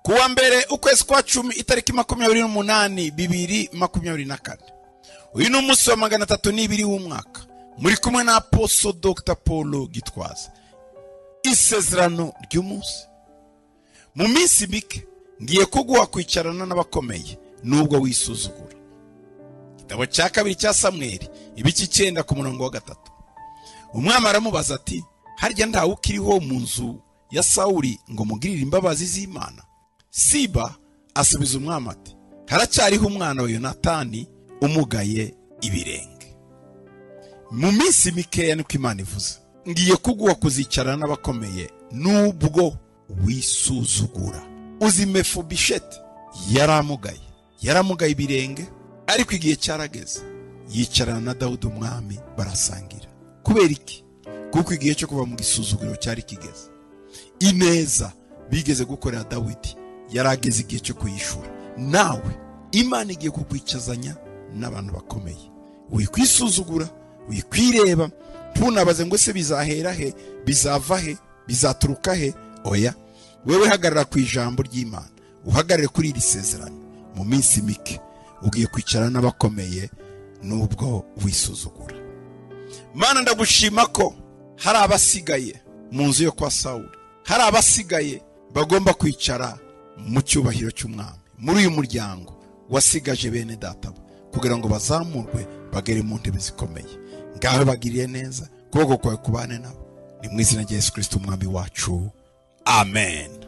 kuwa mbere ukwezi kwa 10 itariki 28 2024. Uyu ni umunsi wa 302 w'umwaka. Muri kumwe na Apostle Dr. Paul Gitwaza. Isezerano ry'umunsi. Mu minsi mike ngiye kuguha kwicarana n'abakomeye nubwo wisuzugura. Igitabo cya kabiri cya Samweli ibice 9 ku murongo wa 3. Umwami aramubaza ati, harya ntawe ukiriho mu nzu ya Sawuli ngo mugirire imbabazi z'Imana? Siba asubiza umwami ati, haracyariho umwana wa Yonatani umugaye ibirenge. Mu minsi mikeya niko Imana ivuze, ngiye kuguha kuzicarana n'abakomeye nubwo wisuzugura. Uzi Mefiboshethi yaramugaye ibirenge, ariko igihe cyarageze yicarana na Dawudi umwami barasangira. Kubera iki? Kuko igihe cyo kuva mu gisuzuguro cyari kigeze. Ineza bigeze gukorera Dawidi yarageze igihe cyo kuyishura. Nawe Imana igiye kukwicazanya n'abantu bakomeye. Wikwisuzugura, wikwireba, ntunabaze ngo se bizahera he, bizava he, bizaturuka he. Oya, wewe hagarara ku ijambo ry'Imana, uhagarare kuri iri sezerano. Mu minsi mike ugiye kwicara n'abakomeye nubwo wisuzugura. Mana, ndagushima ko hari abasigaye mu nzu yo kwa Sawuli, hari abasigaye bagomba kwicara mu cyubahiro cy'umwami. Muri uyu muryango wasigaje bene data kugira ngo bazamurwe bagere mu ntebe zikomeye. Ngaho bagiriye neza, kuboko kwawe kubane nabo. Ni mu izina rya Yesu Kristo umwami wacu. Amen.